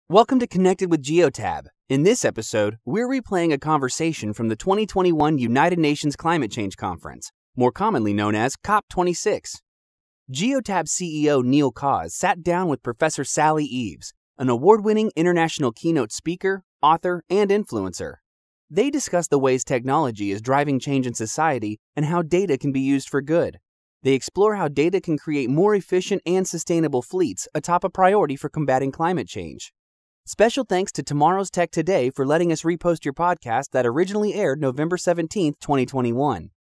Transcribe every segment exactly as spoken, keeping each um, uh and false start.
Welcome to Connected with Geotab. In this episode, we're replaying a conversation from the twenty twenty-one United Nations Climate Change Conference, more commonly known as COP twenty-six. Geotab C E O Neil Cawse sat down with Professor Sally Eaves, an award-winning international keynote speaker, author, and influencer. They discussed the ways technology is driving change in society and how data can be used for good. They explore how data can create more efficient and sustainable fleets atop a priority for combating climate change. Special thanks to Tomorrow's Tech Today for letting us repost your podcast that originally aired November seventeenth, twenty twenty-one.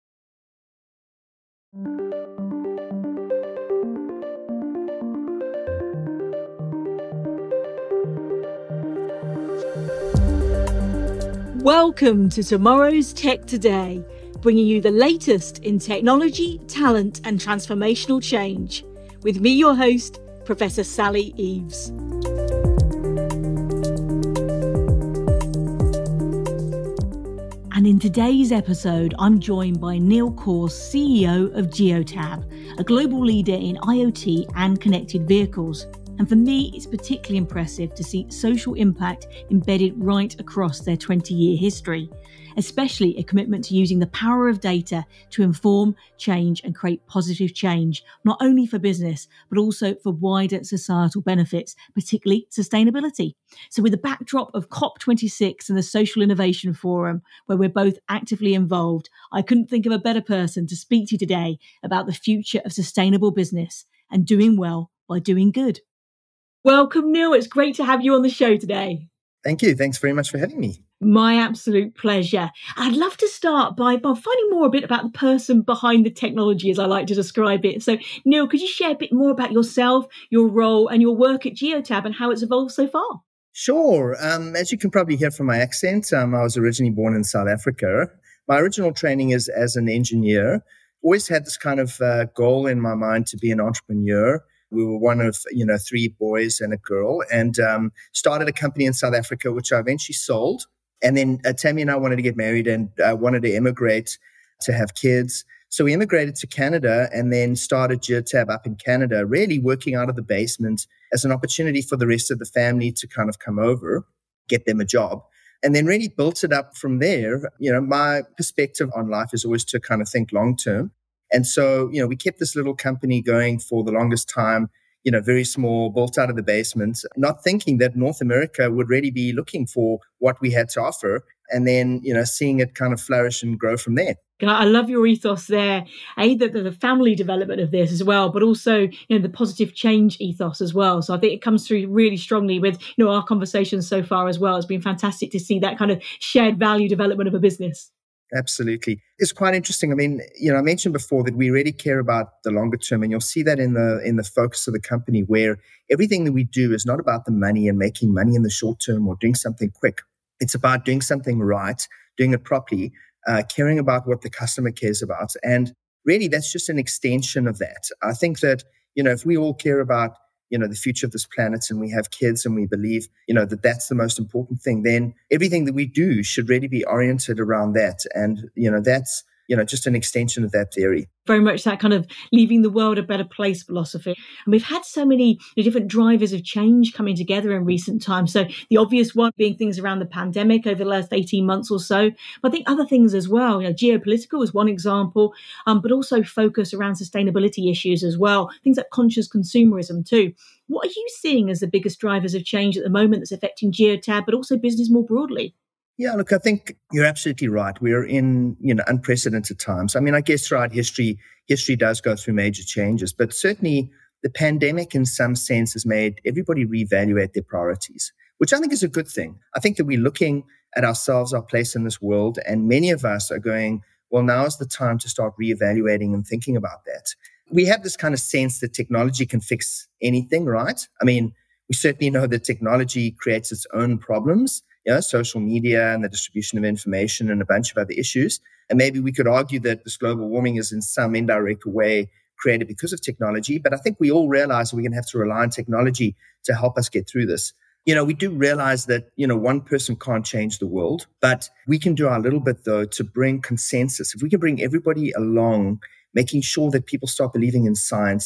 Welcome to Tomorrow's Tech Today, bringing you the latest in technology, talent, and transformational change. With me, your host, Professor Sally Eaves. And in today's episode, I'm joined by Neil Cawse, C E O of Geotab, a global leader in IoT and connected vehicles. And for me, it's particularly impressive to see social impact embedded right across their twenty-year history, especially a commitment to using the power of data to inform, change, and create positive change, not only for business, but also for wider societal benefits, particularly sustainability. So with the backdrop of COP twenty-six and the Social Innovation Forum, where we're both actively involved, I couldn't think of a better person to speak to today about the future of sustainable business and doing well by doing good. Welcome, Neil. It's great to have you on the show today. Thank you. Thanks very much for having me. My absolute pleasure. I'd love to start by, by finding more a bit about the person behind the technology, as I like to describe it. So, Neil, could you share a bit more about yourself, your role, and your work at Geotab and how it's evolved so far? Sure. Um, as you can probably hear from my accent, um, I was originally born in South Africa. My original training is as an engineer. Always had this kind of uh, goal in my mind to be an entrepreneur. We were one of, you know, three boys and a girl, and um, started a company in South Africa, which I eventually sold. And then uh, Tammy and I wanted to get married and uh, wanted to immigrate to have kids. So we immigrated to Canada and then started Geotab up in Canada, really working out of the basement as an opportunity for the rest of the family to kind of come over, get them a job, and then really built it up from there. You know, my perspective on life is always to kind of think long term. And so, you know, we kept this little company going for the longest time, you know, very small, built out of the basement, not thinking that North America would really be looking for what we had to offer. And then, you know, seeing it kind of flourish and grow from there. I love your ethos there, A, the, the family development of this as well, but also, you know, the positive change ethos as well. So I think it comes through really strongly with, you know, our conversations so far as well. It's been fantastic to see that kind of shared value development of a business. Absolutely. It's quite interesting. I mean, you know, I mentioned before that we really care about the longer term, and you'll see that in the in the focus of the company, where everything that we do is not about the money and making money in the short term or doing something quick. It's about doing something right, doing it properly, uh, caring about what the customer cares about. And really, that's just an extension of that. I think that, you know, if we all care about, you know, the future of this planet and we have kids and we believe, you know, that that's the most important thing, then everything that we do should really be oriented around that. And, you know, that's, you know, just an extension of that theory. Very much that kind of leaving the world a better place philosophy. And we've had so many you know, different drivers of change coming together in recent times. So the obvious one being things around the pandemic over the last eighteen months or so. But I think other things as well, you know, geopolitical is one example, um, but also focus around sustainability issues as well. Things like conscious consumerism too. What are you seeing as the biggest drivers of change at the moment that's affecting Geotab, but also business more broadly? Yeah, look, I think you're absolutely right. We're in, you know, unprecedented times. I mean, I guess throughout history, history does go through major changes, but certainly the pandemic in some sense has made everybody reevaluate their priorities, which I think is a good thing. I think that we're looking at ourselves, our place in this world, and many of us are going, well, now is the time to start reevaluating and thinking about that. We have this kind of sense that technology can fix anything, right? I mean, we certainly know that technology creates its own problems. You know, social media and the distribution of information and a bunch of other issues. And maybe we could argue that this global warming is in some indirect way created because of technology. But I think we all realize we're going to have to rely on technology to help us get through this. You know, we do realize that, you know, one person can't change the world, but we can do our little bit, though, to bring consensus. If we can bring everybody along, making sure that people start believing in science,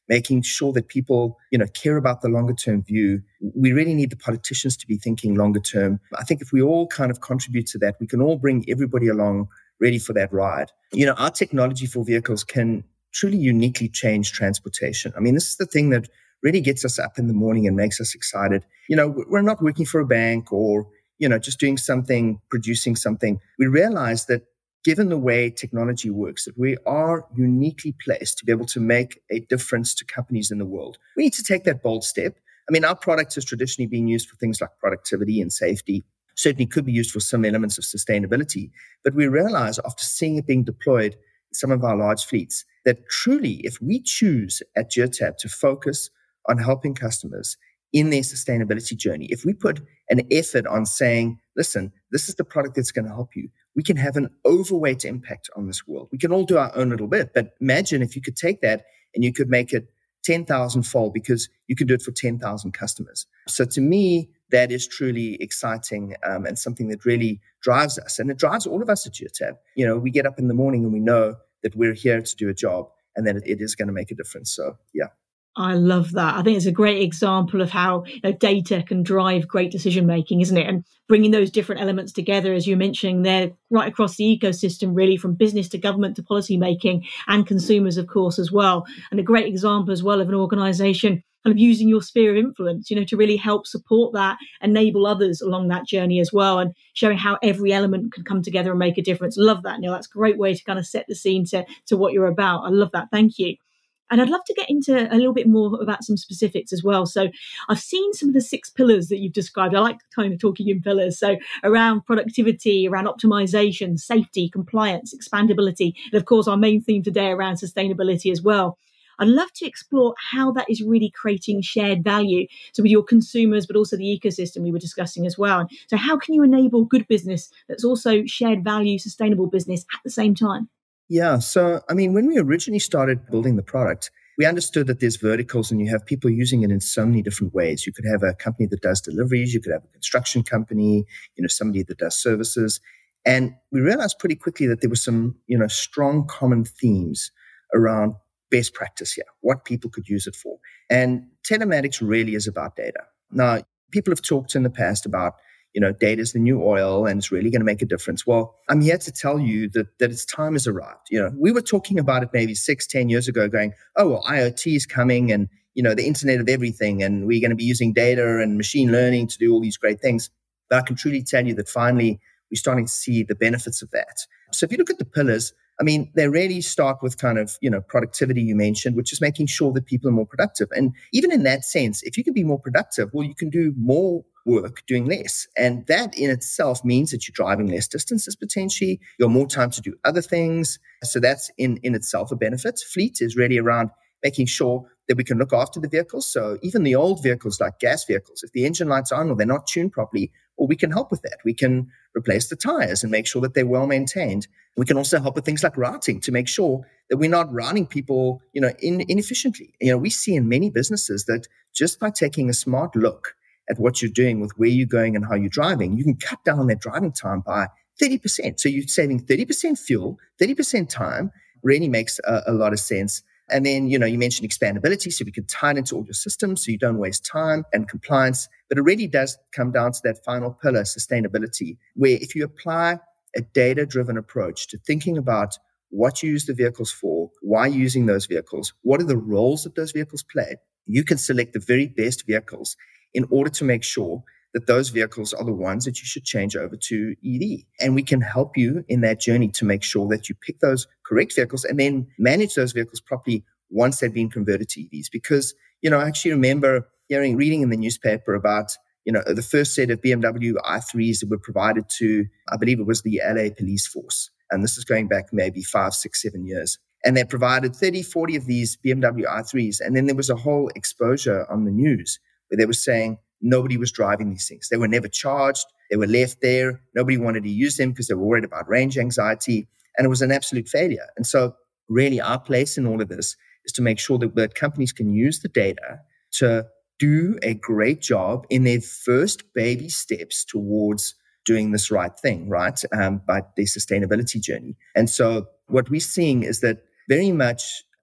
making sure that people, you know, care about the longer term view. We really need the politicians to be thinking longer term. I think if we all kind of contribute to that, we can all bring everybody along ready for that ride. You know, our technology for vehicles can truly uniquely change transportation. I mean, this is the thing that really gets us up in the morning and makes us excited. You know, we're not working for a bank or, you know, just doing something, producing something. We realize that given the way technology works, that we are uniquely placed to be able to make a difference to companies in the world. We need to take that bold step. I mean, our product has traditionally been used for things like productivity and safety. Certainly could be used for some elements of sustainability. But we realize after seeing it being deployed in some of our large fleets, that truly, if we choose at Geotab to focus on helping customers in their sustainability journey, if we put an effort on saying, listen, this is the product that's going to help you, we can have an overweight impact on this world. We can all do our own little bit, but imagine if you could take that and you could make it ten thousand fold because you can do it for ten thousand customers. So to me, that is truly exciting um, and something that really drives us. And it drives all of us at Geotab. You know, we get up in the morning and we know that we're here to do a job and that it is going to make a difference. So, yeah. I love that. I think it's a great example of how, you know, data can drive great decision making, isn't it? And bringing those different elements together, as you're mentioning there, right across the ecosystem, really, from business to government to policy making and consumers, of course, as well. And a great example as well of an organisation kind of using your sphere of influence, you know, to really help support that, enable others along that journey as well, and showing how every element can come together and make a difference. Love that, Neil. That's a great way to kind of set the scene to, to what you're about. I love that. Thank you. And I'd love to get into a little bit more about some specifics as well. So I've seen some of the six pillars that you've described. I like kind of talking in pillars. So around productivity, around optimization, safety, compliance, expandability, and of course our main theme today around sustainability as well. I'd love to explore how that is really creating shared value. So with your consumers, but also the ecosystem we were discussing as well. So how can you enable good business that's also shared value, sustainable business at the same time? Yeah. So, I mean, when we originally started building the product, we understood that there's verticals and you have people using it in so many different ways. You could have a company that does deliveries. You could have a construction company, you know, somebody that does services. And we realized pretty quickly that there were some, you know, strong common themes around best practice here, what people could use it for. And telematics really is about data. Now, people have talked in the past about, you know, data is the new oil and it's really going to make a difference. Well, I'm here to tell you that, that its time has arrived. You know, we were talking about it maybe six, ten years ago going, oh, well, IoT is coming and, you know, the Internet of everything. And we're going to be using data and machine learning to do all these great things. But I can truly tell you that finally we're starting to see the benefits of that. So if you look at the pillars, I mean, they really start with kind of, you know, productivity you mentioned, which is making sure that people are more productive. And even in that sense, if you can be more productive, well, you can do more work doing less. And that in itself means that you're driving less distances potentially. You have more time to do other things. So that's in, in itself a benefit. Fleet is really around making sure that we can look after the vehicles. So even the old vehicles like gas vehicles, if the engine light's on or they're not tuned properly, well, we can help with that. We can replace the tires and make sure that they're well maintained. We can also help with things like routing to make sure that we're not routing people, you know, in, inefficiently. You know, we see in many businesses that just by taking a smart look at what you're doing with where you're going and how you're driving, you can cut down that driving time by thirty percent. So you're saving thirty percent fuel, thirty percent time, really makes a, a lot of sense. And then, you know, you mentioned expandability, so we can tie it into all your systems so you don't waste time and compliance. But it really does come down to that final pillar, sustainability, where if you apply a data-driven approach to thinking about what you use the vehicles for, why you're using those vehicles, what are the roles that those vehicles play, you can select the very best vehicles in order to make sure that those vehicles are the ones that you should change over to E V. And we can help you in that journey to make sure that you pick those correct vehicles and then manage those vehicles properly once they've been converted to E Vs. Because, you know, I actually remember hearing, reading in the newspaper about, you know, the first set of B M W i threes that were provided to, I believe it was the L A police force. And this is going back maybe five, six, seven years. And they provided thirty, forty of these B M W i threes. And then there was a whole exposure on the news where they were saying nobody was driving these things. They were never charged. They were left there. Nobody wanted to use them because they were worried about range anxiety. And it was an absolute failure. And so really our place in all of this is to make sure that, that companies can use the data to do a great job in their first baby steps towards doing this right thing, right? Um, by their sustainability journey. And so what we're seeing is that very much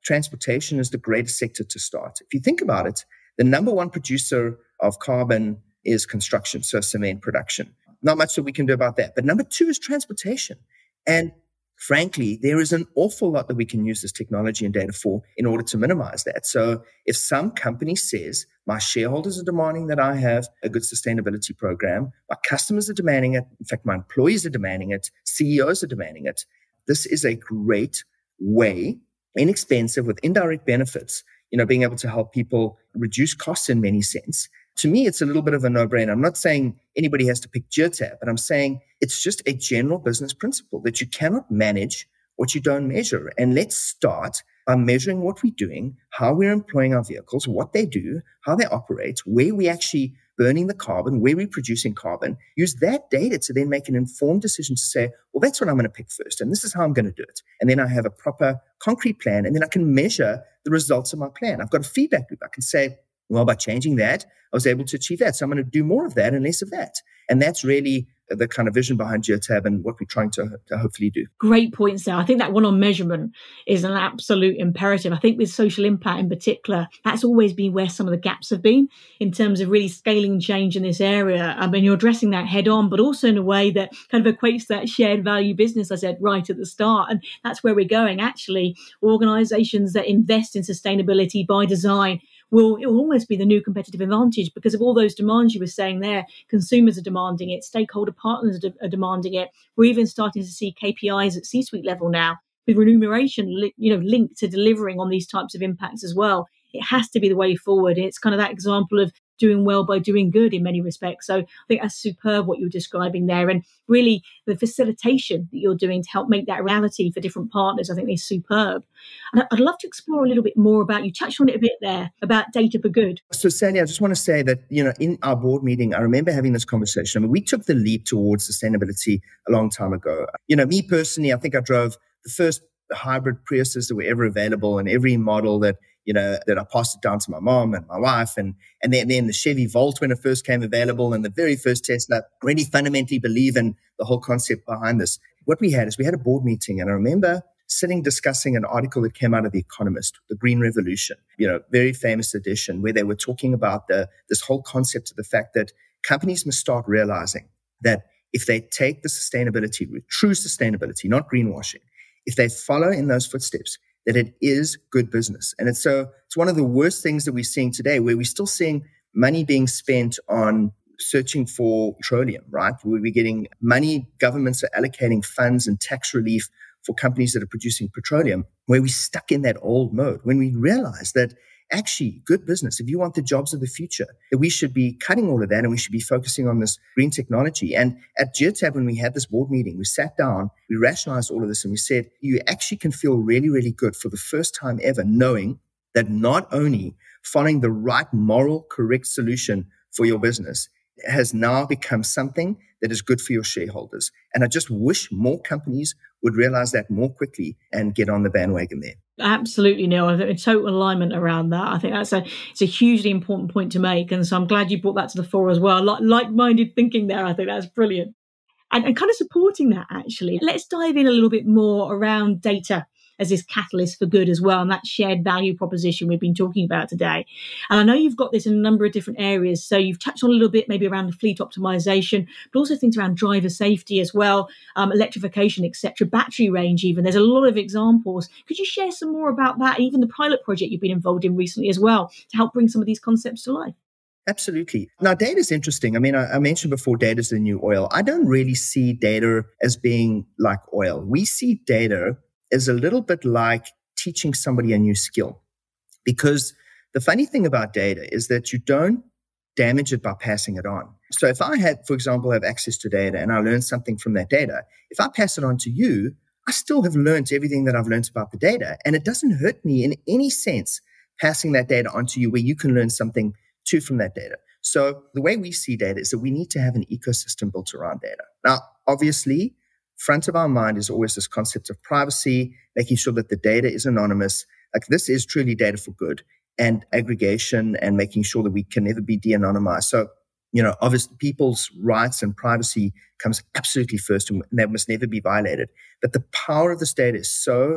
transportation is the greatest sector to start. If you think about it, the number one producer of carbon is construction, so cement production. Not much that we can do about that. But number two is transportation. And frankly, there is an awful lot that we can use this technology and data for in order to minimize that. So if some company says, my shareholders are demanding that I have a good sustainability program, my customers are demanding it, in fact, my employees are demanding it, C E Os are demanding it, this is a great way, inexpensive with indirect benefits, you know, being able to help people reduce costs in many sense. To me, it's a little bit of a no-brainer. I'm not saying anybody has to pick Geotab, but I'm saying it's just a general business principle that you cannot manage what you don't measure. And let's start by measuring what we're doing, how we're employing our vehicles, what they do, how they operate, where we actually burning the carbon, where we're producing carbon. Use that data to then make an informed decision to say, well, that's what I'm going to pick first, and this is how I'm going to do it. And then I have a proper concrete plan, and then I can measure the results of my plan. I've got a feedback loop. I can say, well, by changing that, I was able to achieve that. So I'm going to do more of that and less of that. And that's really the kind of vision behind Geotab and what we're trying to, to hopefully do. Great points there. I think that one on measurement is an absolute imperative. I think with social impact in particular, that's always been where some of the gaps have been in terms of really scaling change in this area. I mean, you're addressing that head on, but also in a way that kind of equates that shared value business I said right at the start. And that's where we're going. Actually, organizations that invest in sustainability by design will it will almost be the new competitive advantage because of all those demands you were saying there. Consumers are demanding it, stakeholder partners are, de- are demanding it. We're even starting to see K P Is at C-suite level now with remuneration, li- you know, linked to delivering on these types of impacts as well. It has to be the way forward. It's kind of that example of doing well by doing good in many respects. So I think that's superb what you're describing there. And really the facilitation that you're doing to help make that reality for different partners, I think is superb. And I'd love to explore a little bit more about, you touched on it a bit there, about data for good. So Sandy, I just want to say that, you know, in our board meeting, I remember having this conversation. I mean, we took the leap towards sustainability a long time ago. You know, me personally, I think I drove the first hybrid Priuses that were ever available and every model that, you know, that I passed it down to my mom and my wife. And, and then, then the Chevy Volt when it first came available and the very first Tesla, really fundamentally believe in the whole concept behind this. What we had is we had a board meeting, and I remember sitting discussing an article that came out of The Economist, The Green Revolution, you know, very famous edition, where they were talking about the this whole concept of the fact that companies must start realizing that if they take the sustainability route, true sustainability, not greenwashing, if they follow in those footsteps, that it is good business. And it's so it's one of the worst things that we're seeing today, where we're still seeing money being spent on searching for petroleum, right? Where we're getting money, governments are allocating funds and tax relief for companies that are producing petroleum, where we're stuck in that old mode. When we realize that actually good business, if you want the jobs of the future, that we should be cutting all of that and we should be focusing on this green technology. And at Geotab, when we had this board meeting, we sat down, we rationalized all of this, and we said, you actually can feel really, really good for the first time ever, knowing that not only following the right moral, correct solution for your business has now become something that is good for your shareholders. And I just wish more companies would realize that more quickly and get on the bandwagon there. Absolutely, Neil. I think in total alignment around that. I think that's a it's a hugely important point to make. And so I'm glad you brought that to the fore as well. Like, like-minded thinking there. I think that's brilliant. And, and kind of supporting that, actually. Let's dive in a little bit more around data as this catalyst for good as well, and that shared value proposition we've been talking about today. And I know you've got this in a number of different areas. So you've touched on a little bit maybe around the fleet optimization, but also things around driver safety as well, um, electrification, et cetera, battery range even. There's a lot of examples. Could you share some more about that, even the pilot project you've been involved in recently as well, to help bring some of these concepts to life? Absolutely. Now, data is interesting. I mean, I, I mentioned before, data is the new oil. I don't really see data as being like oil. We see data is a little bit like teaching somebody a new skill. Because the funny thing about data is that you don't damage it by passing it on. So if I had, for example, have access to data and I learned something from that data, if I pass it on to you, I still have learned everything that I've learned about the data. And it doesn't hurt me in any sense passing that data on to you where you can learn something too from that data. So the way we see data is that we need to have an ecosystem built around data. Now, obviously, front of our mind is always this concept of privacy, making sure that the data is anonymous. Like, this is truly data for good, and aggregation and making sure that we can never be de-anonymized. So, you know, obviously people's rights and privacy comes absolutely first, and that must never be violated. But the power of this data is so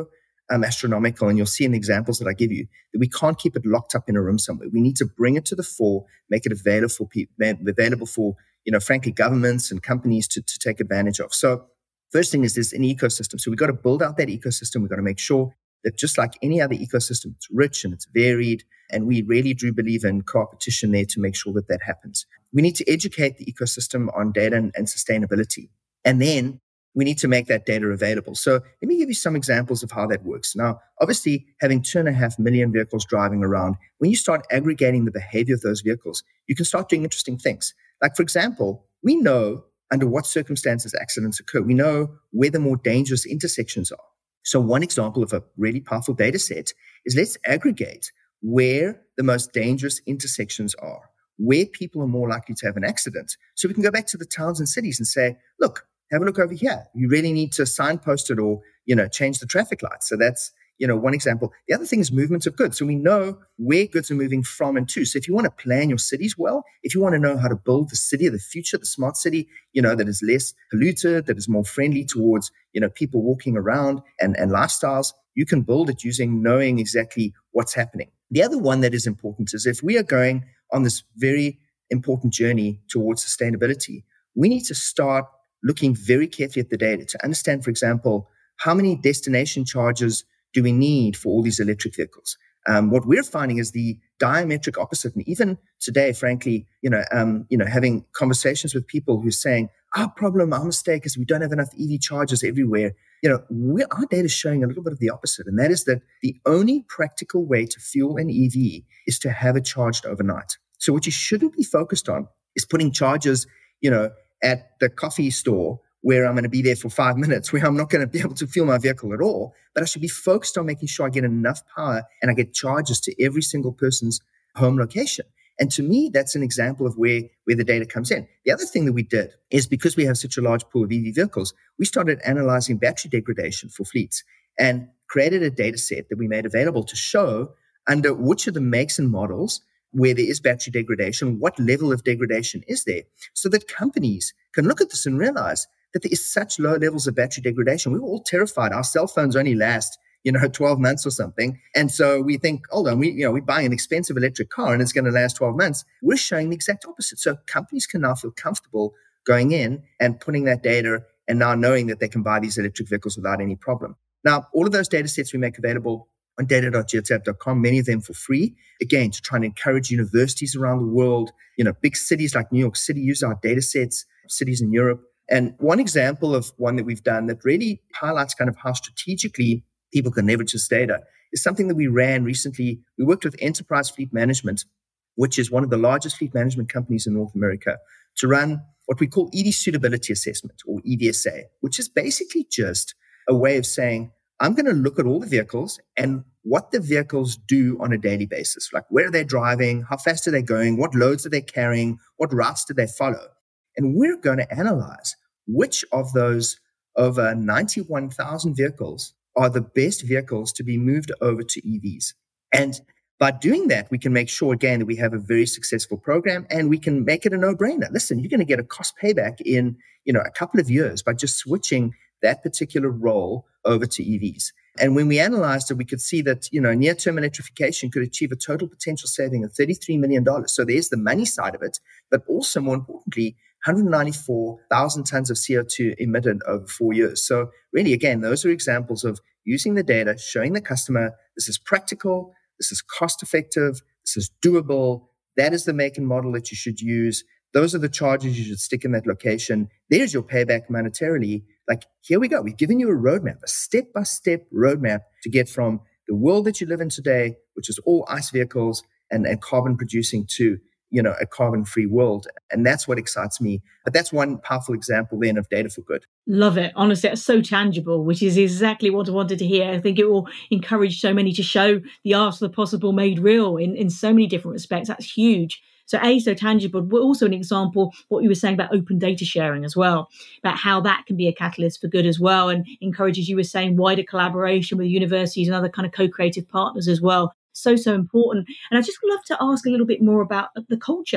um, astronomical, and you'll see in the examples that I give you, that we can't keep it locked up in a room somewhere. We need to bring it to the fore, make it available for people, available for, you know, frankly, governments and companies to, to take advantage of. So first thing is there's an ecosystem. So we've got to build out that ecosystem. We've got to make sure that just like any other ecosystem, it's rich and it's varied. And we really do believe in competition there to make sure that that happens. We need to educate the ecosystem on data and, and sustainability. And then we need to make that data available. So let me give you some examples of how that works. Now, obviously, having two and a half million vehicles driving around, when you start aggregating the behavior of those vehicles, you can start doing interesting things. Like, for example, we know under what circumstances accidents occur. We know where the more dangerous intersections are. So one example of a really powerful data set is let's aggregate where the most dangerous intersections are, where people are more likely to have an accident. So we can go back to the towns and cities and say, look, have a look over here. You really need to signpost it or, you know, change the traffic lights. So that's, you know, one example. The other thing is movement of goods. So we know where goods are moving from and to. So if you want to plan your cities well, if you want to know how to build the city of the future, the smart city, you know, that is less polluted, that is more friendly towards, you know, people walking around and, and lifestyles, you can build it using knowing exactly what's happening. The other one that is important is if we are going on this very important journey towards sustainability, we need to start looking very carefully at the data to understand, for example, how many destination charges do we need for all these electric vehicles? Um, what we're finding is the diametric opposite. And even today, frankly, you know, um, you know, having conversations with people who are saying, our problem, our mistake is we don't have enough E V chargers everywhere. You know, we're, our data is showing a little bit of the opposite. And that is that the only practical way to fuel an E V is to have it charged overnight. So what you shouldn't be focused on is putting chargers, you know, at the coffee store where I'm going to be there for five minutes, where I'm not going to be able to fuel my vehicle at all. But I should be focused on making sure I get enough power and I get charges to every single person's home location. And to me, that's an example of where, where the data comes in. The other thing that we did is because we have such a large pool of E V vehicles, we started analyzing battery degradation for fleets and created a data set that we made available to show under which of the makes and models where there is battery degradation, what level of degradation is there, so that companies can look at this and realize that there is such low levels of battery degradation. We were all terrified. Our cell phones only last, you know, twelve months or something. And so we think, hold on, we, you know, we're buying an expensive electric car and it's going to last twelve months. We're showing the exact opposite. So companies can now feel comfortable going in and putting that data and now knowing that they can buy these electric vehicles without any problem. Now, all of those data sets we make available on data dot geotab dot com, many of them for free, again, to try and encourage universities around the world. You know, big cities like New York City use our data sets, cities in Europe. And one example of one that we've done that really highlights kind of how strategically people can leverage this data is something that we ran recently. We worked with Enterprise Fleet Management, which is one of the largest fleet management companies in North America, to run what we call E V Suitability Assessment, or E V S A, which is basically just a way of saying, I'm going to look at all the vehicles and what the vehicles do on a daily basis. Like, where are they driving? How fast are they going? What loads are they carrying? What routes do they follow? And we're going to analyze which of those over ninety-one thousand vehicles are the best vehicles to be moved over to E Vs. And by doing that, we can make sure, again, that we have a very successful program and we can make it a no-brainer. Listen, you're going to get a cost payback in, you know, a couple of years by just switching that particular role over to E Vs. And when we analyzed it, we could see that, you know, near-term electrification could achieve a total potential saving of thirty-three million dollars. So there's the money side of it, but also, more importantly, one hundred ninety-four thousand tons of C O two emitted over four years. So really, again, those are examples of using the data, showing the customer this is practical, this is cost-effective, this is doable, that is the make and model that you should use. Those are the charges you should stick in that location. There's your payback monetarily. Like, here we go. We've given you a roadmap, a step-by-step roadmap to get from the world that you live in today, which is all ICE vehicles and, and carbon producing, to, you know, a carbon-free world. And that's what excites me. But that's one powerful example then of data for good. Love it. Honestly, it's so tangible, which is exactly what I wanted to hear. I think it will encourage so many to show the art of the possible made real in, in so many different respects. That's huge. So A, so tangible, but also an example, what you were saying about open data sharing as well, about how that can be a catalyst for good as well, and encourages, you were saying, wider collaboration with universities and other kind of co-creative partners as well. So, so important. And I'd just love to ask a little bit more about the culture.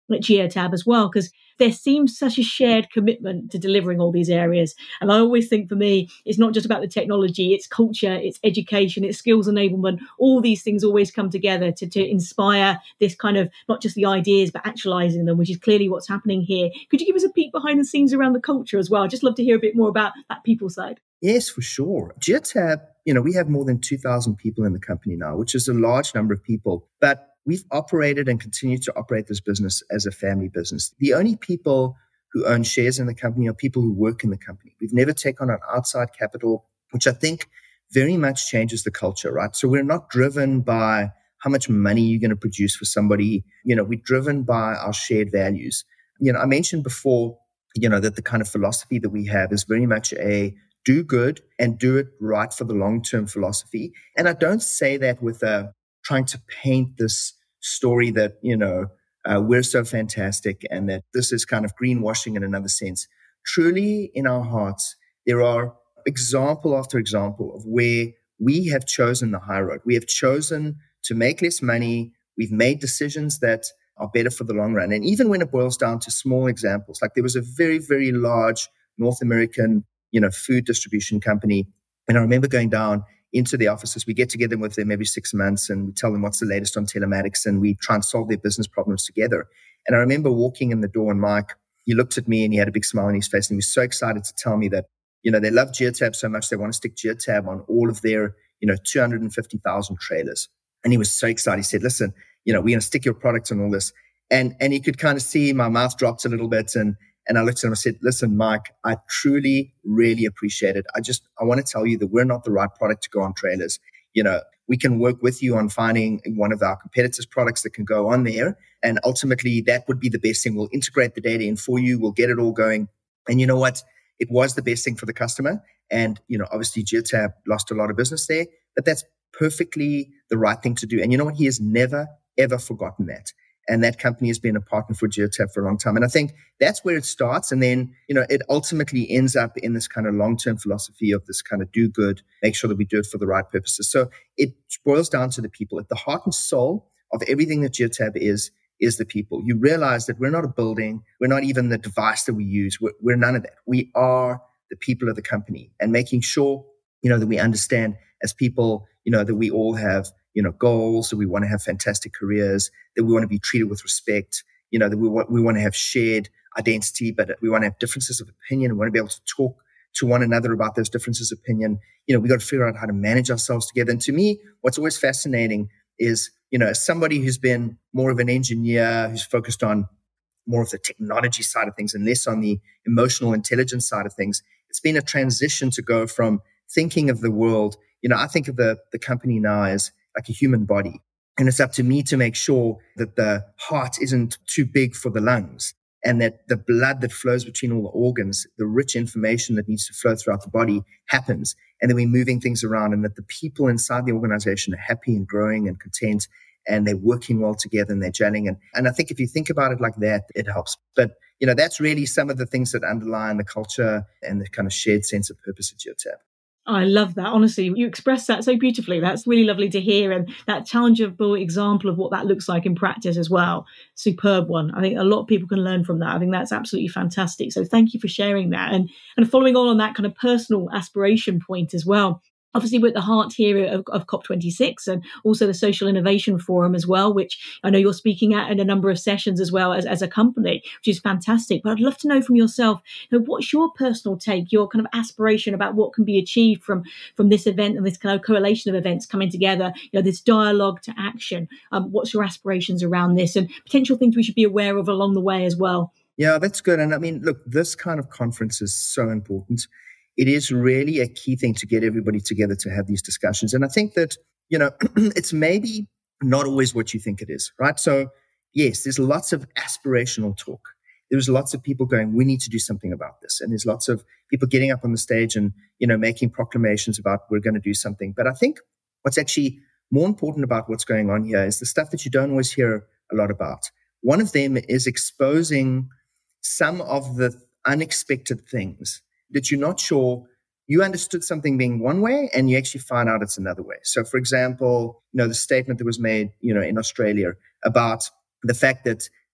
at Geotab as well, because there seems such a shared commitment to delivering all these areas. And I always think for me, it's not just about the technology, it's culture, it's education, it's skills enablement. All these things always come together to, to inspire this kind of, not just the ideas, but actualizing them, which is clearly what's happening here. Could you give us a peek behind the scenes around the culture as well? I'd just love to hear a bit more about that people side. Yes, for sure. Geotab, you know, we have more than two thousand people in the company now, which is a large number of people. But we've operated and continue to operate this business as a family business. The only people who own shares in the company are people who work in the company. We've never taken on outside capital, which I think very much changes the culture, right? So we're not driven by how much money you're going to produce for somebody. You know, we're driven by our shared values. You know, I mentioned before, you know, that the kind of philosophy that we have is very much a do good and do it right for the long-term philosophy. And I don't say that with a trying to paint this story that, you know, uh, we're so fantastic and that this is kind of greenwashing in another sense. Truly, in our hearts, there are example after example of where we have chosen the high road. We have chosen to make less money. We've made decisions that are better for the long run. And even when it boils down to small examples, like there was a very, very large North American, you know, food distribution company. And I remember going down into the offices. We get together with them every six months and we tell them what's the latest on telematics and we try and solve their business problems together. And I remember walking in the door and Mike, he looked at me and he had a big smile on his face and he was so excited to tell me that, you know, they love Geotab so much they want to stick Geotab on all of their, you know, two hundred fifty thousand trailers. And he was so excited. He said, listen, you know, we're going to stick your product on all this. And and he could kind of see my mouth dropped a little bit. And And I looked at him and I said, listen, Mike, I truly, really appreciate it. I just, I want to tell you that we're not the right product to go on trailers. You know, we can work with you on finding one of our competitors' products that can go on there. And ultimately, that would be the best thing. We'll integrate the data in for you. We'll get it all going. And you know what? It was the best thing for the customer. And, you know, obviously Geotab lost a lot of business there, but that's perfectly the right thing to do. And you know what? He has never, ever forgotten that. And that company has been a partner for Geotab for a long time. And I think that's where it starts. And then, you know, it ultimately ends up in this kind of long-term philosophy of this kind of do good, make sure that we do it for the right purposes. So it boils down to the people. At the heart and soul of everything that Geotab is, is the people. You realize that we're not a building. We're not even the device that we use. We're, we're none of that. We are the people of the company, and making sure, you know, that we understand as people, you know, that we all have, you know, goals, that we want to have fantastic careers, that we want to be treated with respect, you know, that we want, we want to have shared identity, but we want to have differences of opinion. We want to be able to talk to one another about those differences of opinion. You know, we got to figure out how to manage ourselves together. And to me, what's always fascinating is, you know, as somebody who's been more of an engineer, who's focused on more of the technology side of things and less on the emotional intelligence side of things, it's been a transition to go from thinking of the world. You know, I think of the, the company now as like a human body. And it's up to me to make sure that the heart isn't too big for the lungs, and that the blood that flows between all the organs, the rich information that needs to flow throughout the body happens. And then we're moving things around, and that the people inside the organization are happy and growing and content, and they're working well together and they're gelling. And, and I think if you think about it like that, it helps. But, you know, that's really some of the things that underlie the culture and the kind of shared sense of purpose at Geotab. I love that. Honestly, you express that so beautifully. That's really lovely to hear. And that challengeable example of what that looks like in practice as well. Superb one. I think a lot of people can learn from that. I think that's absolutely fantastic. So thank you for sharing that. And, and following on on that kind of personal aspiration point as well. Obviously, we're at the heart here of, of COP twenty-six and also the Social Innovation Forum as well, which I know you're speaking at in a number of sessions as well as, as a company, which is fantastic. But I'd love to know from yourself, you know, what's your personal take, your kind of aspiration about what can be achieved from, from this event and this kind of correlation of events coming together, you know, this dialogue to action. Um, what's your aspirations around this and potential things we should be aware of along the way as well? Yeah, that's good. And I mean, look, this kind of conference is so important. It is really a key thing to get everybody together to have these discussions. And I think that, you know, it's maybe not always what you think it is, right? So yes, there's lots of aspirational talk. There's lots of people going, we need to do something about this. And there's lots of people getting up on the stage and, you know, making proclamations about we're going to do something. But I think what's actually more important about what's going on here is the stuff that you don't always hear a lot about. One of them is exposing some of the unexpected things that you're not sure. You understood something being one way and you actually find out it's another way. So for example, you know, the statement that was made, you know, in Australia about the fact that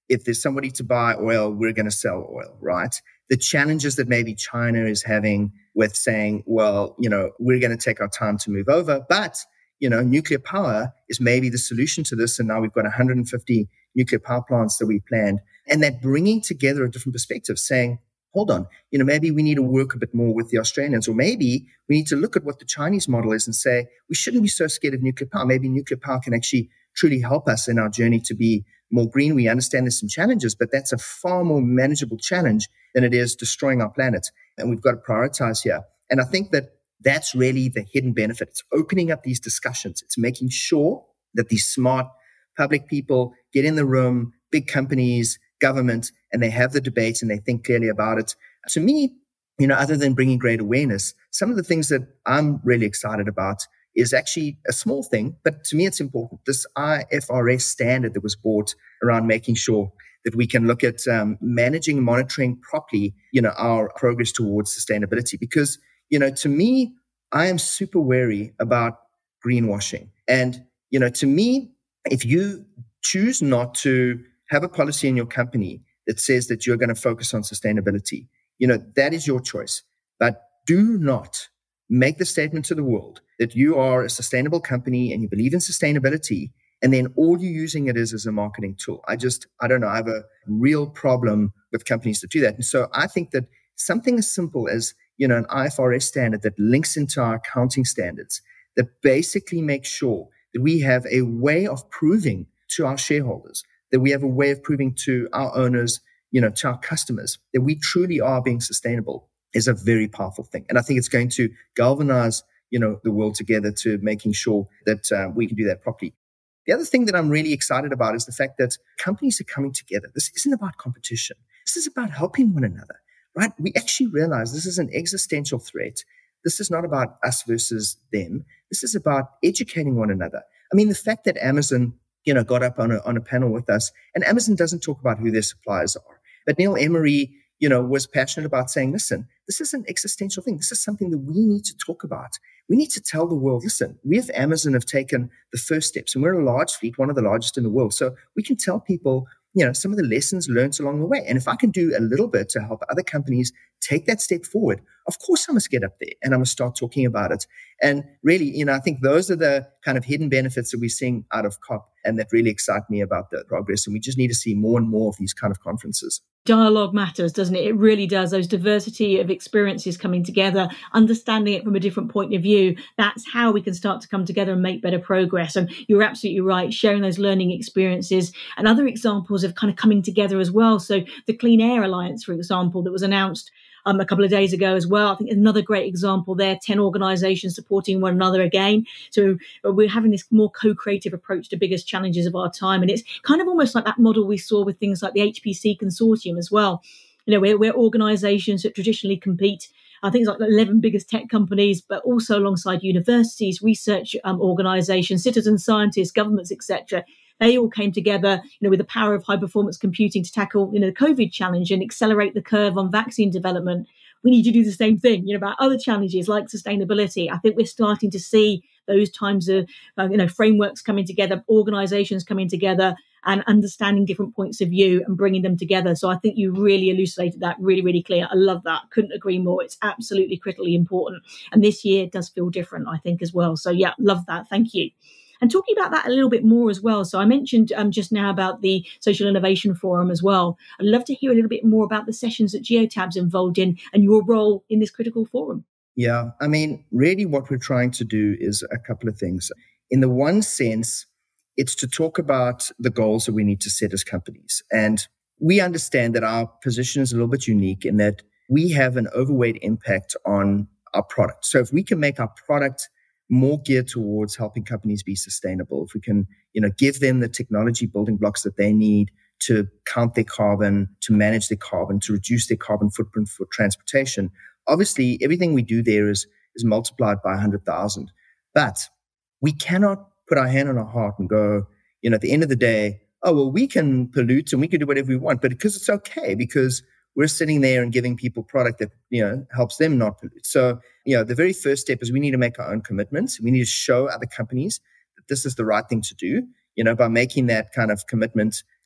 if there's somebody to buy oil, we're going to sell oil, right? The challenges that maybe China is having with saying, well, you know, we're going to take our time to move over, but, you know, nuclear power is maybe the solution to this. And now we've got one hundred fifty nuclear power plants that we planned. And that bringing together a different perspective, saying, hold on, you know, maybe we need to work a bit more with the Australians, or maybe we need to look at what the Chinese model is and say, we shouldn't be so scared of nuclear power. Maybe nuclear power can actually truly help us in our journey to be more green. We understand there's some challenges, but that's a far more manageable challenge than it is destroying our planet. And we've got to prioritize here. And I think that that's really the hidden benefit. It's opening up these discussions. It's making sure that these smart public people get in the room, big companies, government, and they have the debates and they think clearly about it. To me, you know, other than bringing great awareness, some of the things that I'm really excited about is actually a small thing, but to me, it's important. This I F R S standard that was brought around making sure that we can look at um, managing and monitoring properly, you know, our progress towards sustainability. Because, you know, to me, I am super wary about greenwashing. And, you know, to me, if you choose not to have a policy in your company that says that you're going to focus on sustainability, you know, that is your choice. But do not make the statement to the world that you are a sustainable company and you believe in sustainability, and then all you're using it is as a marketing tool. I just, I don't know, I have a real problem with companies that do that. And so I think that something as simple as, you know, an I F R S standard that links into our accounting standards, that basically makes sure that we have a way of proving to our shareholders, that we have a way of proving to our owners, you know, to our customers, that we truly are being sustainable, is a very powerful thing. And I think it's going to galvanize, you know, the world together to making sure that uh, we can do that properly. The other thing that I'm really excited about is the fact that companies are coming together. This isn't about competition. This is about helping one another, right? We actually realize this is an existential threat. This is not about us versus them. This is about educating one another. I mean, the fact that Amazon, you know, got up on a, on a panel with us, and Amazon doesn't talk about who their suppliers are. But Neil Emery, you know, was passionate about saying, listen, this is an existential thing. This is something that we need to talk about. We need to tell the world, listen, we at Amazon have taken the first steps, and we're a large fleet, one of the largest in the world. So we can tell people, you know, some of the lessons learned along the way. And if I can do a little bit to help other companies take that step forward, of course I must get up there and I must start talking about it. And really, you know, I think those are the kind of hidden benefits that we're seeing out of COP, and that really excite me about the progress. And we just need to see more and more of these kind of conferences. Dialogue matters, doesn't it? It really does. Those diversity of experiences coming together, understanding it from a different point of view. That's how we can start to come together and make better progress. And you're absolutely right, sharing those learning experiences and other examples of kind of coming together as well. So the Clean Air Alliance, for example, that was announced Um, a couple of days ago as well. I think another great example there, ten organisations supporting one another again. So we're having this more co-creative approach to biggest challenges of our time. And it's kind of almost like that model we saw with things like the H P C consortium as well. You know, we're, we're organisations that traditionally compete, I think it's like the eleven biggest tech companies, but also alongside universities, research um, organisations, citizen scientists, governments, et cetera. They all came together, you know, with the power of high performance computing to tackle, you know, the COVID challenge and accelerate the curve on vaccine development. We need to do the same thing, you know, about other challenges like sustainability. I think we're starting to see those times of, uh, you know, frameworks coming together, organizations coming together and understanding different points of view and bringing them together. So I think you really elucidated that really, really clear. I love that. Couldn't agree more. It's absolutely critically important. And this year does feel different, I think, as well. So yeah, love that. Thank you. And talking about that a little bit more as well. So I mentioned um, just now about the Social Innovation Forum as well. I'd love to hear a little bit more about the sessions that Geotab's involved in and your role in this critical forum. Yeah, I mean, really what we're trying to do is a couple of things. In the one sense, it's to talk about the goals that we need to set as companies. And we understand that our position is a little bit unique in that we have an overweight impact on our product. So if we can make our product more geared towards helping companies be sustainable, if we can, you know, give them the technology building blocks that they need to count their carbon, to manage their carbon, to reduce their carbon footprint for transportation, obviously everything we do there is, is multiplied by one hundred thousand. But we cannot put our hand on our heart and go, you know, at the end of the day, oh, well, we can pollute and we can do whatever we want, but because it's okay, because we're sitting there and giving people product that, you know, helps them not pollute. So, you know, the very first step is we need to make our own commitments. We need to show other companies that this is the right thing to do, you know, by making that kind of commitment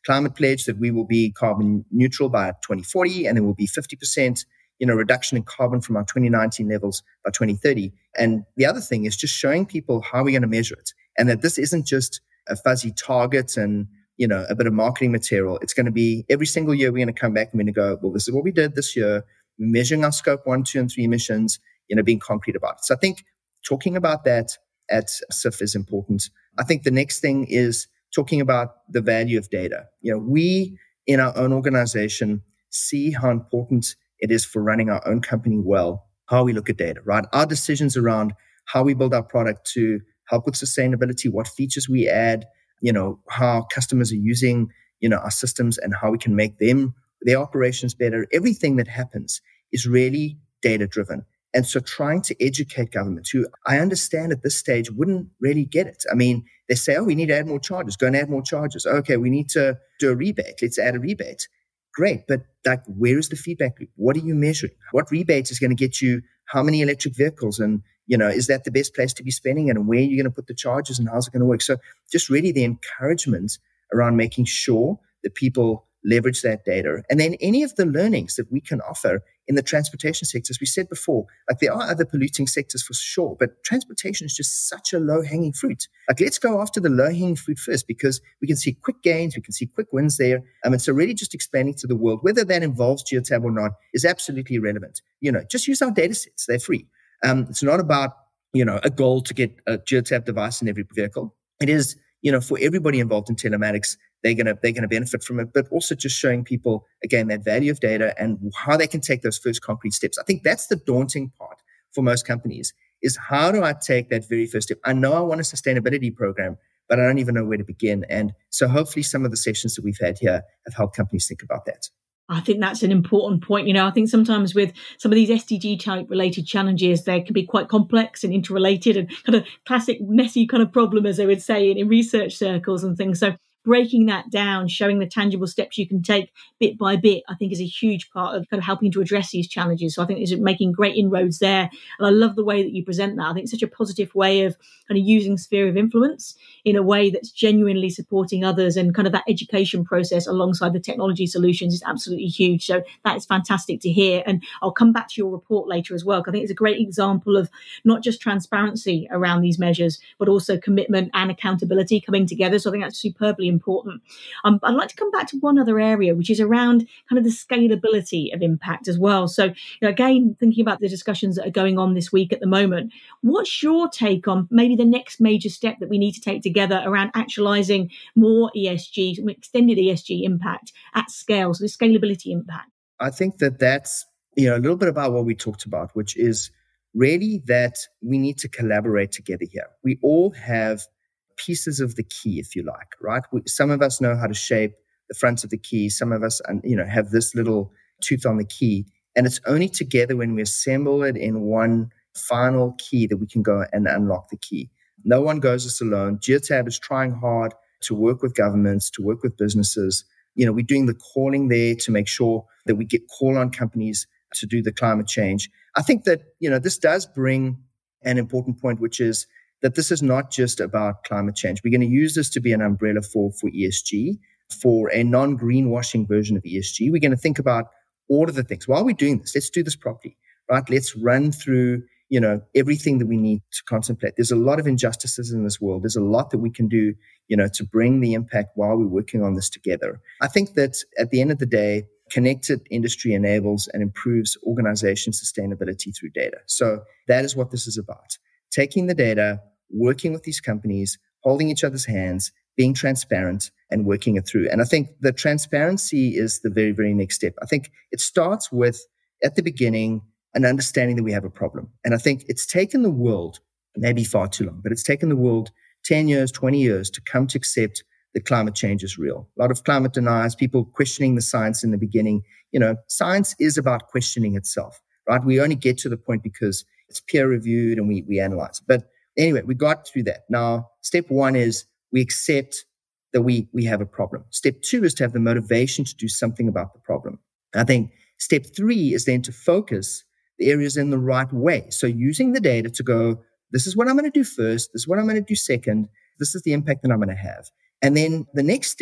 climate pledge that we will be carbon neutral by twenty forty, and there will be fifty percent you know, reduction in carbon from our twenty nineteen levels by twenty thirty. And the other thing is just showing people how we're going to measure it, and that this isn't just a fuzzy target and, you know, a bit of marketing material. It's going to be every single year we're going to come back and we're going to go, well, this is what we did this year, measuring our scope one, two, and three emissions, you know, being concrete about it. So I think talking about that at S I F is important. I think the next thing is talking about the value of data. You know, we in our own organization see how important it is for running our own company well, how we look at data, right? Our decisions around how we build our product to help with sustainability, what features we add, you know, how customers are using, you know, our systems and how we can make them, their operations better. Everything that happens is really data driven. And so trying to educate governments who I understand at this stage wouldn't really get it. I mean, they say, oh, we need to add more charges, go and add more charges. Okay, we need to do a rebate. Let's add a rebate. Great, but like, where is the feedback loop? What are you measuring? What rebate is going to get you how many electric vehicles? And, you know, is that the best place to be spending it? And where are you going to put the charges and how's it going to work? So just really the encouragement around making sure that people leverage that data. And then any of the learnings that we can offer in the transportation sector, as we said before, like there are other polluting sectors for sure, but transportation is just such a low-hanging fruit. Like let's go after the low-hanging fruit first, because we can see quick gains, we can see quick wins there. Um, and so really just explaining to the world, whether that involves Geotab or not, is absolutely irrelevant. You know, just use our data sets, they're free. Um, it's not about, you know, a goal to get a Geotab device in every vehicle. It is, you know, for everybody involved in telematics, they're going to they're going to benefit from it, but also just showing people, again, that value of data and how they can take those first concrete steps. I think that's the daunting part for most companies, is how do I take that very first step? I know I want a sustainability program, but I don't even know where to begin. And so hopefully some of the sessions that we've had here have helped companies think about that. I think that's an important point. You know, I think sometimes with some of these S D G type related challenges, they can be quite complex and interrelated and kind of classic messy kind of problem, as they would say in, in research circles and things. So breaking that down, showing the tangible steps you can take bit by bit, I think is a huge part of kind of helping to address these challenges. So I think it's making great inroads there. And I love the way that you present that. I think it's such a positive way of kind of using sphere of influence in a way that's genuinely supporting others, and kind of that education process alongside the technology solutions is absolutely huge. So that is fantastic to hear. And I'll come back to your report later as well, because I think it's a great example of not just transparency around these measures, but also commitment and accountability coming together. So I think that's superbly important. Um, I'd like to come back to one other area, which is around kind of the scalability of impact as well. So, you know, again, thinking about the discussions that are going on this week at the moment, what's your take on maybe the next major step that we need to take together around actualizing more E S G, extended E S G impact at scale, so the scalability impact? I think that that's, you know, a little bit about what we talked about, which is really that we need to collaborate together here. We all have pieces of the key, if you like, right? We, some of us know how to shape the front of the key. Some of us, you know, have this little tooth on the key. And it's only together when we assemble it in one final key that we can go and unlock the key. No one goes this alone. Geotab is trying hard to work with governments, to work with businesses. You know, we're doing the calling there to make sure that we get call on companies to do the climate change. I think that, you know, this does bring an important point, which is that this is not just about climate change. We're going to use this to be an umbrella for, for E S G, for a non-greenwashing version of E S G. We're going to think about all of the things. While we're doing this, let's do this properly, right? Let's run through, you know, everything that we need to contemplate. There's a lot of injustices in this world. There's a lot that we can do, you know, to bring the impact while we're working on this together. I think that at the end of the day, connected industry enables and improves organization sustainability through data. So that is what this is about. Taking the data, working with these companies, holding each other's hands, being transparent and working it through. And I think the transparency is the very, very next step. I think it starts with, at the beginning, an understanding that we have a problem. And I think it's taken the world, maybe far too long, but it's taken the world ten years, twenty years to come to accept that climate change is real. A lot of climate deniers, people questioning the science in the beginning. You know, science is about questioning itself, right? We only get to the point because it's peer reviewed and we, we analyze it. But anyway, we got through that. Now, step one is we accept that we, we have a problem. Step two is to have the motivation to do something about the problem. I think step three is then to focus the areas in the right way. So using the data to go, this is what I'm going to do first. This is what I'm going to do second. This is the impact that I'm going to have. And then the next step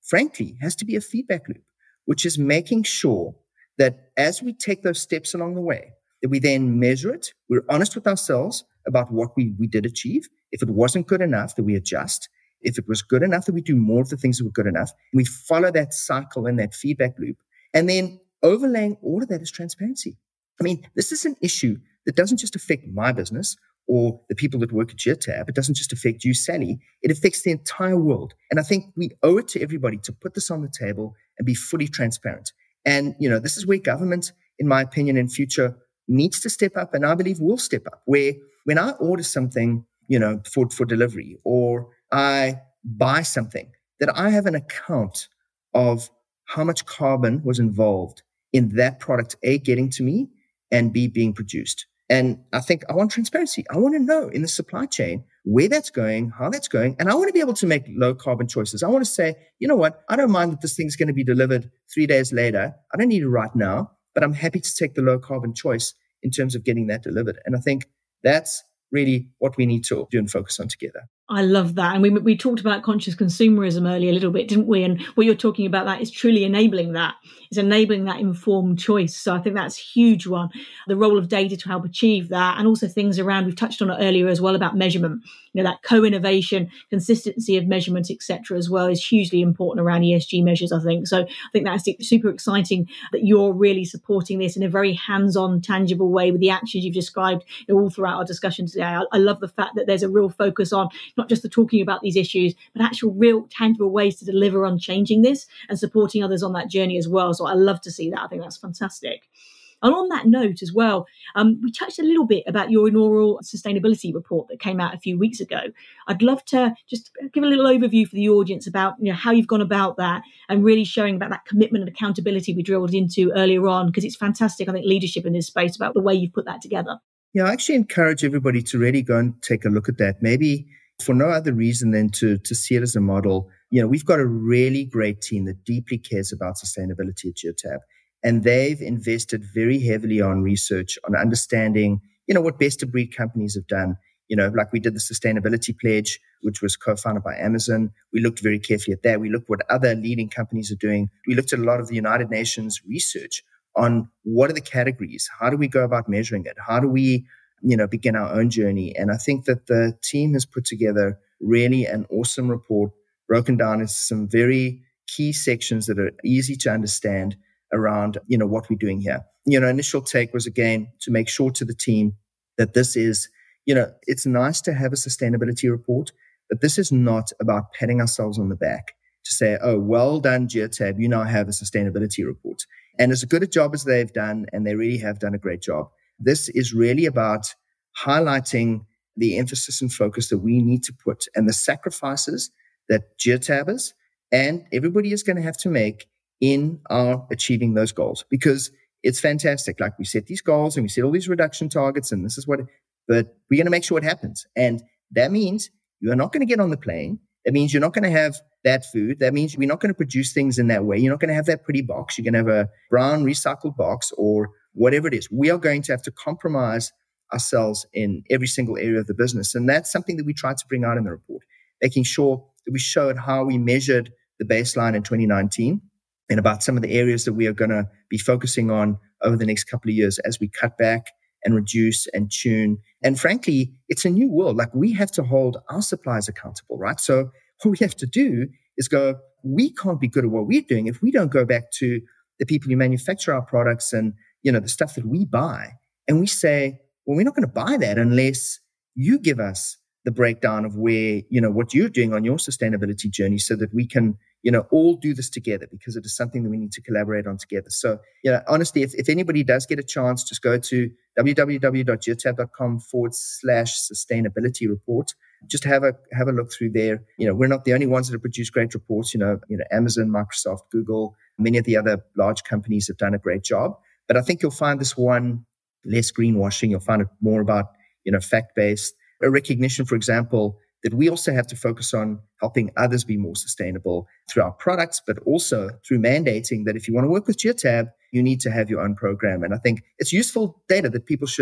frankly, has to be a feedback loop, which is making sure that as we take those steps along the way, that we then measure it. We're honest with ourselves about what we, we did achieve. If it wasn't good enough, that we adjust. If it was good enough, that we do more of the things that were good enough. We follow that cycle and that feedback loop. And then overlaying all of that is transparency. I mean, this is an issue that doesn't just affect my business or the people that work at Geotab. It doesn't just affect you, Sally. It affects the entire world. And I think we owe it to everybody to put this on the table and be fully transparent. And, you know, this is where government, in my opinion, in future needs to step up. And I believe will step up, where when I order something, you know, for, for delivery, or I buy something, that I have an account of how much carbon was involved in that product, A, getting to me, and B, being produced. And I think I want transparency. I want to know in the supply chain where that's going, how that's going. And I want to be able to make low carbon choices. I want to say, you know what? I don't mind that this thing's going to be delivered three days later. I don't need it right now, but I'm happy to take the low carbon choice in terms of getting that delivered. And I think that's really what we need to do and focus on together. I love that. And we we talked about conscious consumerism earlier a little bit, didn't we? And what you're talking about, that is truly enabling that. It's enabling that informed choice. So I think that's a huge one. The role of data to help achieve that, and also things around, we've touched on it earlier as well, about measurement. You know, that co-innovation, consistency of measurement, et cetera, as well, is hugely important around E S G measures, I think. So I think that's super exciting that you're really supporting this in a very hands-on, tangible way with the actions you've described, you know, all throughout our discussion today. I, I love the fact that there's a real focus on not just the talking about these issues, but actual real tangible ways to deliver on changing this and supporting others on that journey as well. So I love to see that. I think that's fantastic. And on that note as well, um, we touched a little bit about your inaugural sustainability report that came out a few weeks ago. I'd love to just give a little overview for the audience about, you know, how you've gone about that and really showing about that commitment and accountability we drilled into earlier on, because it's fantastic, I think, leadership in this space about the way you've put that together. Yeah, I actually encourage everybody to really go and take a look at that. Maybe for no other reason than to, to see it as a model. You know, we've got a really great team that deeply cares about sustainability at Geotab. And they've invested very heavily on research, on understanding, you know, what best of breed companies have done. You know, like we did the sustainability pledge, which was co-founded by Amazon. We looked very carefully at that. We looked what other leading companies are doing. We looked at a lot of the United Nations research on what are the categories? How do we go about measuring it? How do we, you know, begin our own journey? And I think that the team has put together really an awesome report, broken down into some very key sections that are easy to understand around, you know, what we're doing here. You know, initial take was, again, to make sure to the team that this is, you know, it's nice to have a sustainability report, but this is not about patting ourselves on the back to say, oh, well done, Geotab, you now have a sustainability report. And as good a job as they've done, and they really have done a great job, this is really about highlighting the emphasis and focus that we need to put and the sacrifices that Geotabers and everybody is going to have to make in our achieving those goals, because it's fantastic. Like, we set these goals and we set all these reduction targets, and this is what, but we're going to make sure it happens. And that means you are not going to get on the plane. That means you're not going to have that food. That means we're not going to produce things in that way. You're not going to have that pretty box. You're going to have a brown recycled box or whatever it is. We are going to have to compromise ourselves in every single area of the business. And that's something that we tried to bring out in the report, making sure that we showed how we measured the baseline in twenty nineteen and about some of the areas that we are going to be focusing on over the next couple of years as we cut back and reduce and tune. And frankly, it's a new world. Like, we have to hold our suppliers accountable, right? So what we have to do is go, we can't be good at what we're doing if we don't go back to the people who manufacture our products and, you know, the stuff that we buy. And we say, well, we're not going to buy that unless you give us the breakdown of where, you know, what you're doing on your sustainability journey, so that we can, you know, all do this together, because it is something that we need to collaborate on together. So, you know, honestly, if, if anybody does get a chance, just go to www.geotab.com forward slash sustainability report. Just have a, have a look through there. You know, we're not the only ones that have produced great reports. You know, you know, Amazon, Microsoft, Google, many of the other large companies have done a great job. But I think you'll find this one less greenwashing. You'll find it more about, you know, fact-based. A recognition, for example, that we also have to focus on helping others be more sustainable through our products, but also through mandating that if you want to work with Geotab, you need to have your own program. And I think it's useful data that people should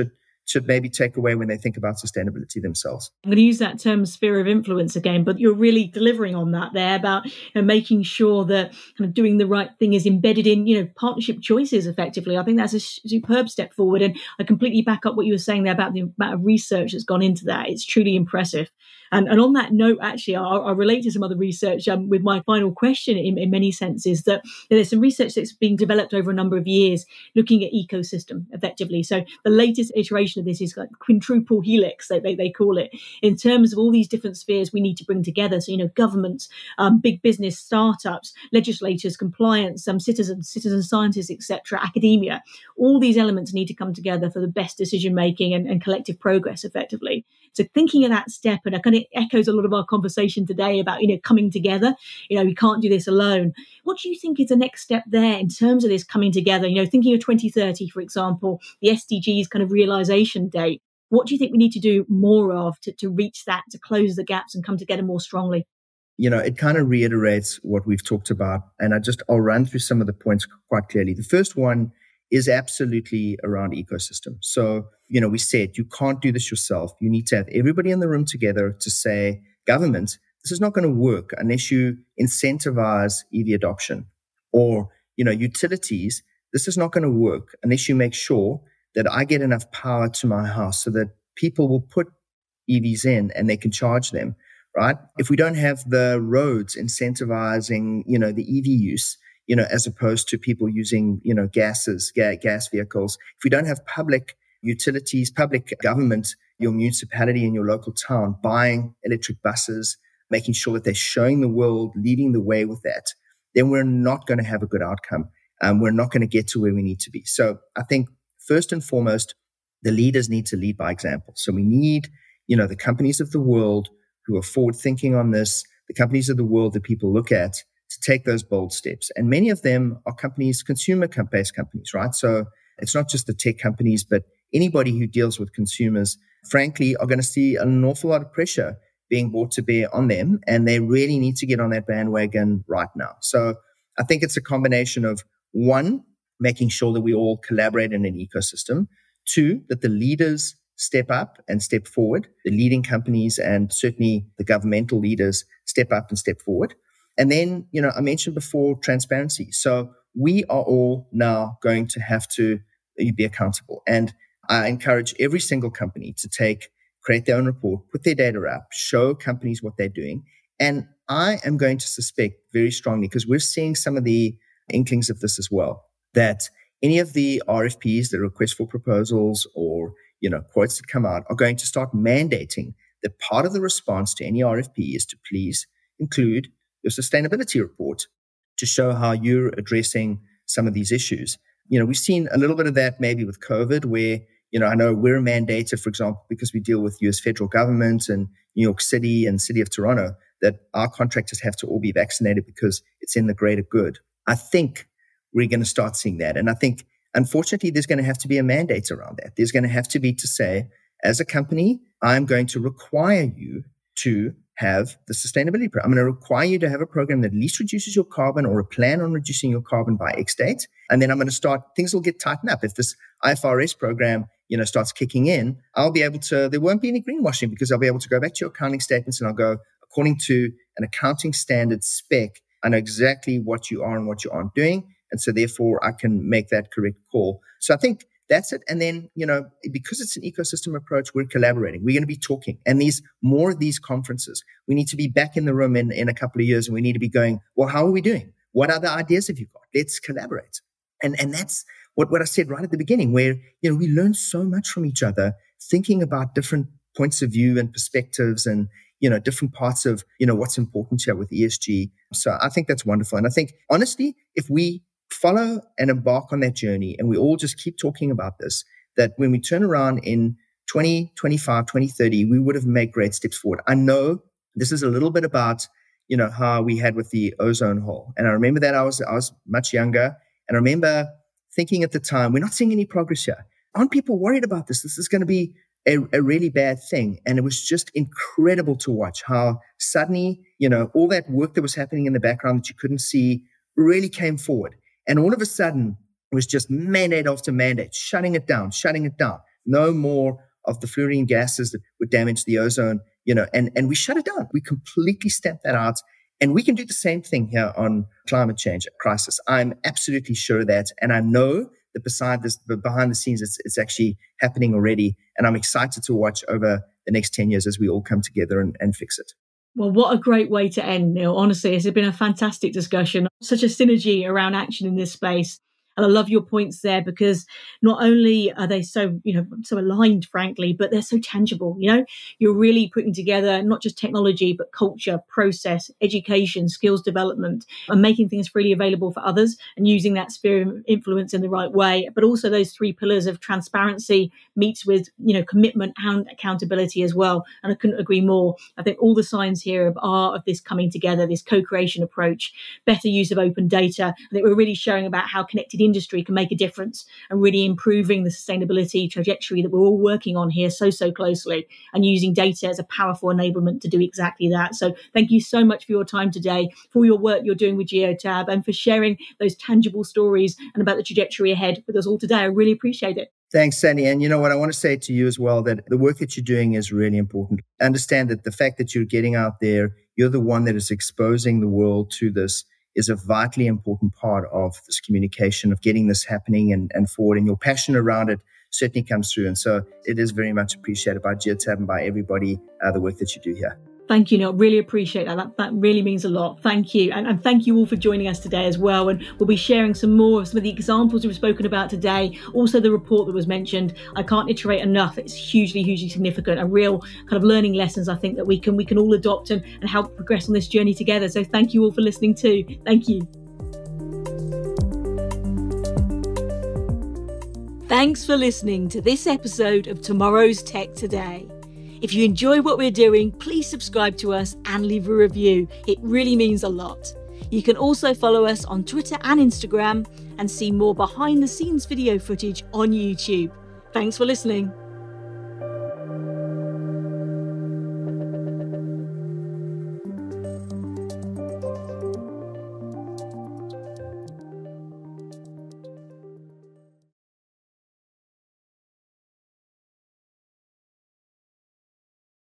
should maybe take away when they think about sustainability themselves. I'm going to use that term sphere of influence again, but you're really delivering on that there about, you know, making sure that kind of doing the right thing is embedded in, you know, partnership choices effectively. I think that's a superb step forward. And I completely back up what you were saying there about the amount of research that's gone into that. It's truly impressive. And, and on that note, actually, I'll, I'll relate to some other research um, with my final question in, in many senses, that there's some research that's being developed over a number of years looking at ecosystem effectively. So the latest iteration of this is like quintuple helix, they, they, they call it, in terms of all these different spheres we need to bring together. So, you know, governments, um, big business, startups, legislators, compliance, um, citizens, citizen scientists, et cetera, academia. All these elements need to come together for the best decision making and, and collective progress effectively. So thinking of that step, and it kind of echoes a lot of our conversation today about, you know, coming together. You know, we can't do this alone. What do you think is the next step there in terms of this coming together? You know, thinking of twenty thirty, for example, the S D Gs kind of realization date. What do you think we need to do more of to, to reach that, to close the gaps and come together more strongly? You know, it kind of reiterates what we've talked about. And I just, I'll run through some of the points quite clearly. The first one is absolutely around ecosystem. So, you know, we said you can't do this yourself. You need to have everybody in the room together to say, government, this is not going to work unless you incentivize E V adoption. Or, you know, utilities, this is not going to work unless you make sure that I get enough power to my house so that people will put E Vs in and they can charge them, right? If we don't have the roads incentivizing, you know, the E V use, you know, as opposed to people using, you know, gases, ga- gas vehicles. If we don't have public utilities, public government, your municipality and your local town buying electric buses, making sure that they're showing the world, leading the way with that, then we're not going to have a good outcome. Um, we're not going to get to where we need to be. So I think first and foremost, the leaders need to lead by example. So we need, you know, the companies of the world who are forward thinking on this, the companies of the world that people look at, to take those bold steps. And many of them are companies, consumer-based companies, right? So it's not just the tech companies, but anybody who deals with consumers, frankly, are going to see an awful lot of pressure being brought to bear on them. And they really need to get on that bandwagon right now. So I think it's a combination of, one, making sure that we all collaborate in an ecosystem. Two, that the leaders step up and step forward. The leading companies and certainly the governmental leaders step up and step forward. And then, you know, I mentioned before transparency. So we are all now going to have to be accountable. And I encourage every single company to take, create their own report, put their data up, show companies what they're doing. And I am going to suspect very strongly, because we're seeing some of the inklings of this as well, that any of the R F Ps, the request for proposals or, you know, quotes that come out are going to start mandating that part of the response to any R F P is to please include your sustainability report to show how you're addressing some of these issues. You know, we've seen a little bit of that maybe with COVID, where, you know, I know we're mandated, for example, because we deal with U S federal government and New York City and City of Toronto, that our contractors have to all be vaccinated because it's in the greater good. I think we're going to start seeing that. And I think, unfortunately, there's going to have to be a mandate around that. There's going to have to be to say, as a company, I'm going to require you to have the sustainability program. I'm going to require you to have a program that at least reduces your carbon, or a plan on reducing your carbon by X date. And then I'm going to start, things will get tightened up. If this I F R S program, you know, starts kicking in, I'll be able to, there won't be any greenwashing, because I'll be able to go back to your accounting statements and I'll go, according to an accounting standard spec, I know exactly what you are and what you aren't doing. And so therefore I can make that correct call. So I think that's it. And then, you know, because it's an ecosystem approach, we're collaborating. We're going to be talking. And these more of these conferences, we need to be back in the room in, in a couple of years, and we need to be going, well, how are we doing? What other ideas have you got? Let's collaborate. And and that's what, what I said right at the beginning, where, you know, we learn so much from each other, thinking about different points of view and perspectives and, you know, different parts of, you know, what's important here with E S G. So I think that's wonderful. And I think, honestly, if we follow and embark on that journey, and we all just keep talking about this, that when we turn around in twenty twenty-five, twenty thirty, we would have made great steps forward. I know this is a little bit about, you know, how we had with the ozone hole. And I remember that I was, I was much younger, and I remember thinking at the time, we're not seeing any progress here. Aren't people worried about this? This is going to be a, a really bad thing. And it was just incredible to watch how suddenly, you know, all that work that was happening in the background that you couldn't see really came forward. And all of a sudden, it was just mandate after mandate, shutting it down, shutting it down. no more of the fluorine gases that would damage the ozone, you know, and, and we shut it down. We completely stamp that out. And we can do the same thing here on climate change crisis. I'm absolutely sure of that. And I know that beside this, behind the scenes, it's, it's actually happening already. And I'm excited to watch over the next ten years as we all come together and, and fix it. Well, what a great way to end, Neil. Honestly, it's been a fantastic discussion. Such a synergy around action in this space. And I love your points there, because not only are they so, you know, so aligned, frankly, but they're so tangible. You know, you're really putting together not just technology, but culture, process, education, skills development, and making things freely available for others and using that sphere of influence in the right way. But also those three pillars of transparency meets with, you know, commitment and accountability as well. And I couldn't agree more. I think all the signs here are of this coming together, this co-creation approach, better use of open data. I think we're really showing about how connected industry can make a difference and really improving the sustainability trajectory that we're all working on here so, so closely, and using data as a powerful enablement to do exactly that. So thank you so much for your time today, for all your work you're doing with Geotab, and for sharing those tangible stories and about the trajectory ahead with us all today. I really appreciate it. Thanks, Sandy. And you know what, I want to say to you as well, that the work that you're doing is really important. Understand that the fact that you're getting out there, you're the one that is exposing the world to this, is a vitally important part of this communication, of getting this happening and, and forward. And your passion around it certainly comes through. And so it is very much appreciated by Geotab and by everybody, uh, the work that you do here. Thank you, Neil. Really appreciate that. That, that really means a lot. Thank you. And, and thank you all for joining us today as well. And we'll be sharing some more of some of the examples we've spoken about today. Also, the report that was mentioned. I can't iterate enough. It's hugely, hugely significant. A real kind of learning lessons, I think, that we can we can all adopt and, and help progress on this journey together. So thank you all for listening too. Thank you. Thanks for listening to this episode of Tomorrow's Tech Today. If you enjoy what we're doing, please subscribe to us and leave a review. It really means a lot. You can also follow us on Twitter and Instagram and see more behind the scenes video footage on YouTube. Thanks for listening.